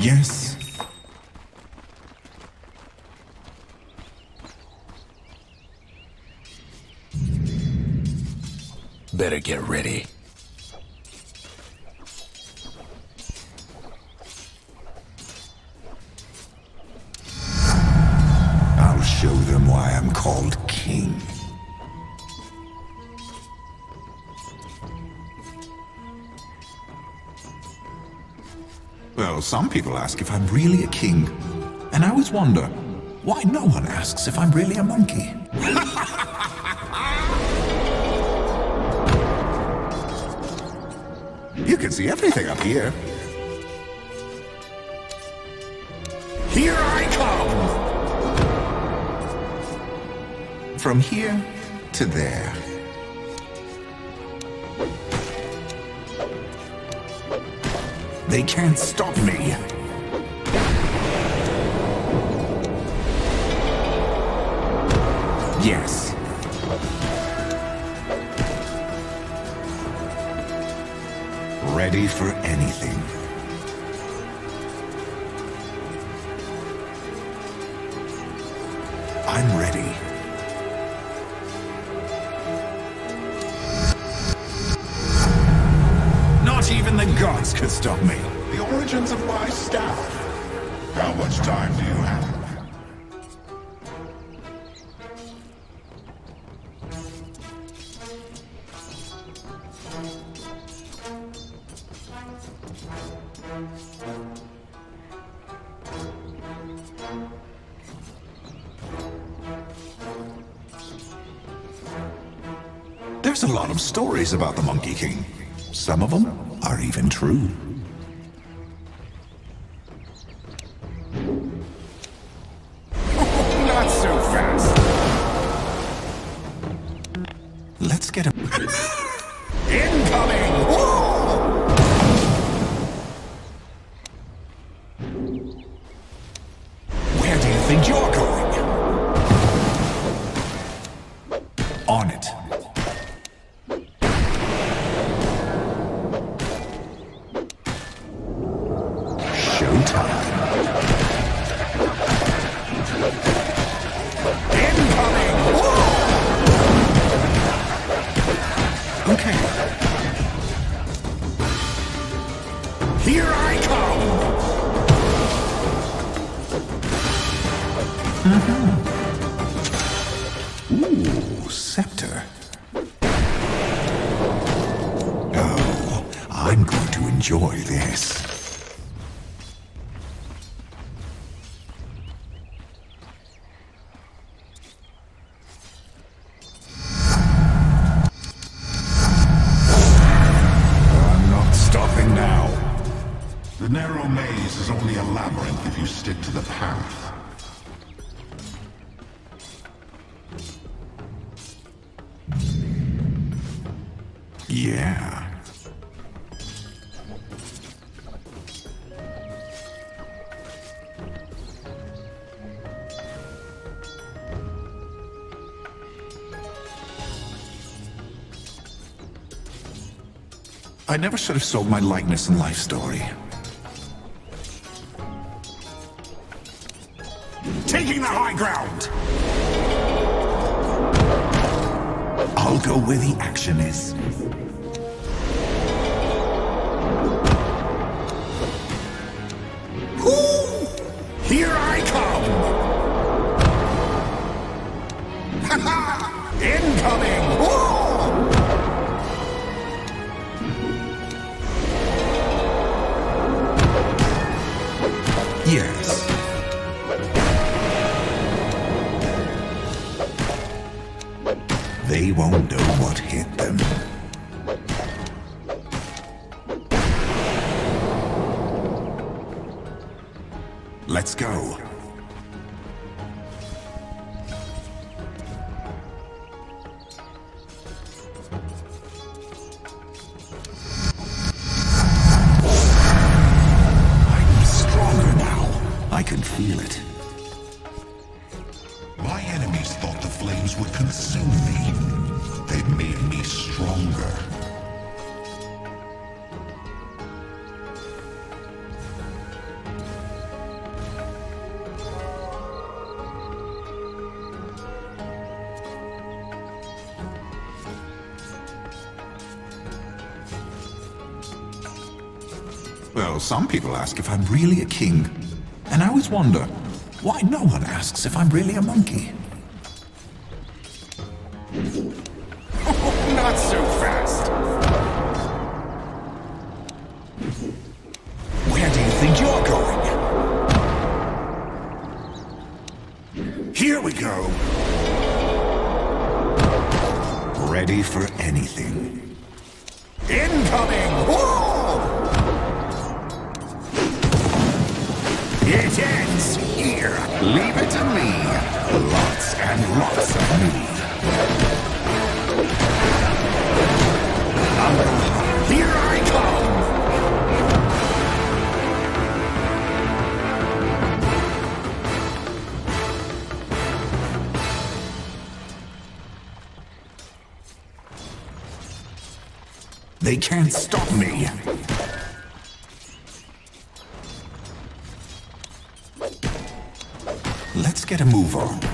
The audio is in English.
Yes. Better get ready. I'll show them why I'm called king. Well, some people ask if I'm really a king. And I always wonder, why no one asks if I'm really a monkey? You can see everything up here. Here I come! From here to there. They can't stop me. Yes. Ready for anything. I'm ready. Not even the gods could stop me. The origins of my staff. How much time do you have? There's a lot of stories about the Monkey King. Some of them are even true. Not so fast. Let's get him. Incoming! Where do you think you're going? On it. Showtime. Incoming! Okay. Here I come! Ooh, scepter. Oh, I'm going to enjoy this. The narrow maze is only a labyrinth if you stick to the path. Yeah. I never should have sold my likeness and life story. Taking the high ground! I'll go where the action is. Ooh, here I come! Ha-ha! Incoming! Ooh! Yes. They won't know what hit them. Let's go. I'm stronger now. I can feel it. My enemies thought the flames would consume me. They made me stronger. Well, some people ask if I'm really a king. And I always wonder, why no one asks if I'm really a monkey? Not so fast. Where do you think you're going? Here we go. Ready for anything. Incoming! Whoa! It ends here. Leave it to me. Lots and lots of me. Here I come! They can't stop me. Let's get a move on.